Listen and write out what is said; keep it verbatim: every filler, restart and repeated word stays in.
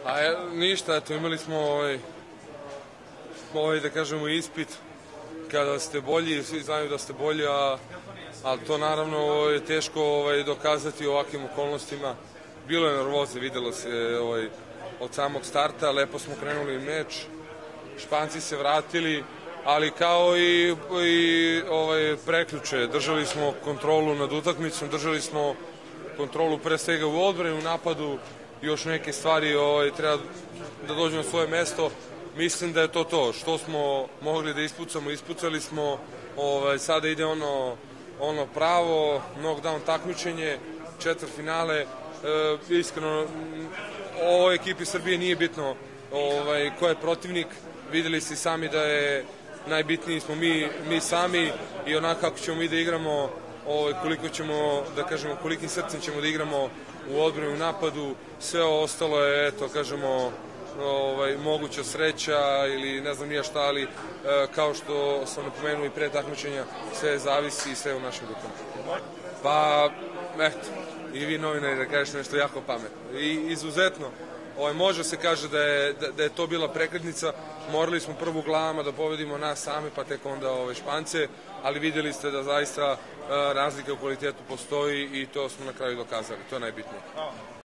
A je, ništa, eto, imali smo ovaj, ovaj, da kažemo, ispit kada ste bolji, svi znaju da ste bolji, a, ali to naravno je teško ovaj, dokazati u ovakvim okolnostima. Bilo je nervoze, videlo se ovaj, od samog starta, lepo smo krenuli meč, Španci se vratili, ali kao i, i ovaj, preključe, držali smo kontrolu nad utakmicom, držali smo kontrolu pre svega u odbrani, u napadu, još neke stvari ovaj, treba da dođu na svoje mesto. Mislim da je to to. Što smo mogli da ispucamo, ispucali smo. Ovaj, sada ide ono, ono pravo, knockdown takmičenje, četvrtfinale. E, iskreno, ovoj ekipi Srbije nije bitno ovaj, ko je protivnik. Videli ste sami da je najbitniji smo mi, mi sami i onako kako ćemo mi da igramo, ovaj, koliko ćemo, da kažemo, kolikim srcem ćemo da igramo u odbrani, u napadu, sve ostalo je, eto, kažemo, ovaj, moguća sreća ili ne znam nije šta, ali e, kao što sam napomenuo i pre takmičenja, sve zavisi i sve u našim rukama. Pa, eto, i vi novinari da kažete nešto jako pametno. I izuzetno, ovaj, može se kaže da je, da, da je to bila prekretnica, morali smo prvo glavama da pobedimo nas same, pa tek onda ove Špance, ali vidjeli ste da zaista e, razlika u kvalitetu postoji i to smo na kraju dokazali, to je najbitnije.